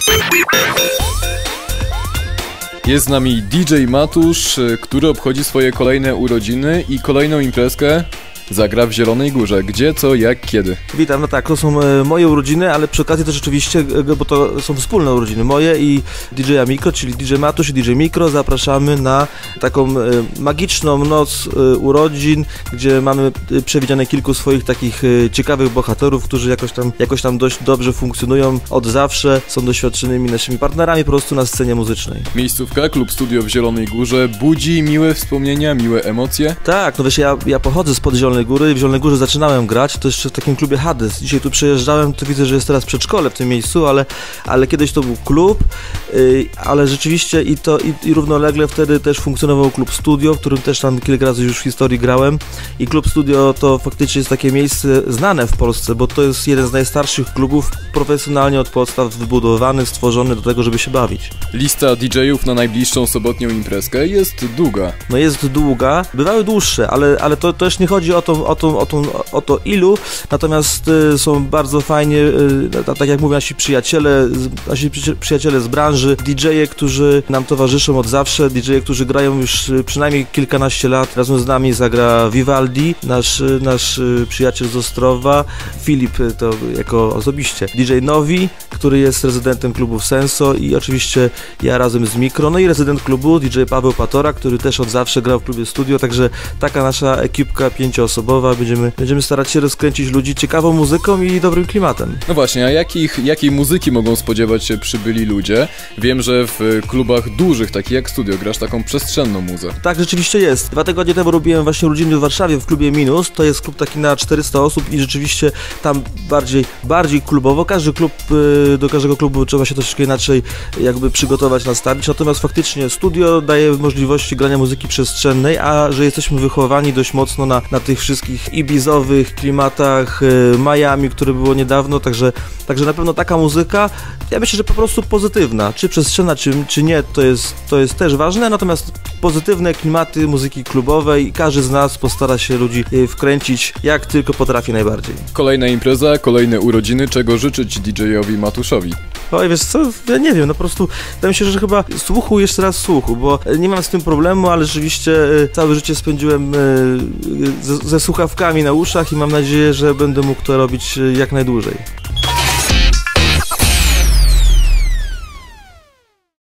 Jest z nami DJ Matusz, który obchodzi swoje kolejne urodziny i kolejną imprezkę zagra w Zielonej Górze. Gdzie, co, jak, kiedy? Witam, no tak, to są moje urodziny, ale przy okazji też rzeczywiście, bo to są wspólne urodziny moje i DJ-a Mikro, czyli DJ Matusz i DJ Mikro, zapraszamy na taką magiczną noc urodzin, gdzie mamy przewidziane kilku swoich takich ciekawych bohaterów, którzy jakoś tam dość dobrze funkcjonują od zawsze, są doświadczonymi naszymi partnerami po prostu na scenie muzycznej. Miejscówka, klub studio w Zielonej Górze budzi miłe wspomnienia, miłe emocje? Tak, no wiesz, ja pochodzę spod Zielonej Góry i w Zielonej Górze zaczynałem grać, to jeszcze w takim klubie Hades. Dzisiaj tu przyjeżdżałem, to widzę, że jest teraz przedszkole w tym miejscu, ale kiedyś to był klub, ale rzeczywiście i równolegle wtedy też funkcjonował klub studio, w którym też tam kilka razy już w historii grałem i klub studio to faktycznie jest takie miejsce znane w Polsce, bo to jest jeden z najstarszych klubów profesjonalnie od podstaw wybudowany, stworzony do tego, żeby się bawić. Lista DJ-ów na najbliższą sobotnią imprezkę jest długa. No jest długa, bywały dłuższe, ale to też nie chodzi o to ilu, natomiast są bardzo fajnie, tak jak mówią nasi przyjaciele z branży, DJ-e, którzy nam towarzyszą od zawsze, DJ-e, którzy grają już przynajmniej kilkanaście lat. Razem z nami zagra Vivaldi, nasz przyjaciel z Ostrowa, Filip to jako osobiście, DJ Nowi, który jest rezydentem klubu Senso i oczywiście ja razem z Mikro, no i rezydent klubu DJ Paweł Patora, który też od zawsze grał w klubie studio, także taka nasza ekipka pięcioosobowa, będziemy starać się rozkręcić ludzi ciekawą muzyką i dobrym klimatem. No właśnie, a jakiej muzyki mogą spodziewać się przybyli ludzie? Wiem, że w klubach dużych, takich jak studio, grasz taką przestrzenną muzę. Tak, rzeczywiście jest. 2 tygodnie temu robiłem właśnie urodziny w Warszawie w klubie Minus, to jest klub taki na 400 osób i rzeczywiście tam bardziej klubowo. Do każdego klubu trzeba się troszeczkę inaczej jakby przygotować, nastawić, natomiast faktycznie studio daje możliwości grania muzyki przestrzennej, a że jesteśmy wychowani dość mocno na tych wszystkich ibizowych klimatach Miami, które było niedawno, także na pewno taka muzyka, ja myślę, że po prostu pozytywna, czy przestrzenna, czy nie, to jest też ważne, natomiast pozytywne klimaty muzyki klubowej i każdy z nas postara się ludzi wkręcić jak tylko potrafi najbardziej. Kolejna impreza, kolejne urodziny, czego życzyć DJ-owi Matuszowi? Oj, wiesz co, ja nie wiem, no po prostu wydaje mi się, że chyba słuchu, jeszcze raz słuchu, bo nie mam z tym problemu, ale rzeczywiście całe życie spędziłem ze słuchawkami na uszach i mam nadzieję, że będę mógł to robić jak najdłużej.